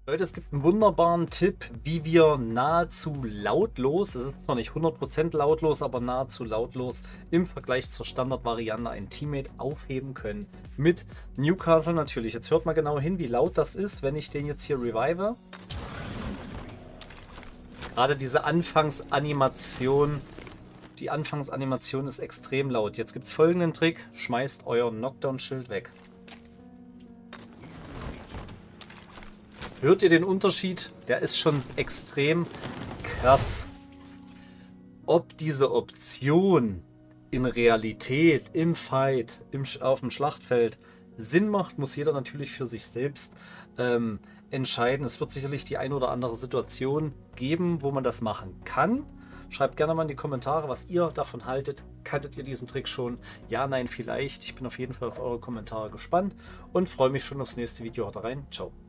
Leute, es gibt einen wunderbaren Tipp, wie wir nahezu lautlos, es ist zwar nicht 100% lautlos, aber nahezu lautlos im Vergleich zur Standardvariante ein Teammate aufheben können. Mit Newcastle natürlich. Jetzt hört mal genau hin, wie laut das ist, wenn ich den jetzt hier revive. Gerade diese Anfangsanimation, die Anfangsanimation ist extrem laut. Jetzt gibt es folgenden Trick, schmeißt euer Knockdown-Schild weg. Hört ihr den Unterschied? Der ist schon extrem krass. Ob diese Option in Realität, im Fight, auf dem Schlachtfeld Sinn macht, muss jeder natürlich für sich selbst entscheiden. Es wird sicherlich die eine oder andere Situation geben, wo man das machen kann. Schreibt gerne mal in die Kommentare, was ihr davon haltet. Kanntet ihr diesen Trick schon? Ja, nein, vielleicht. Ich bin auf jeden Fall auf eure Kommentare gespannt und freue mich schon aufs nächste Video. Haut rein. Ciao.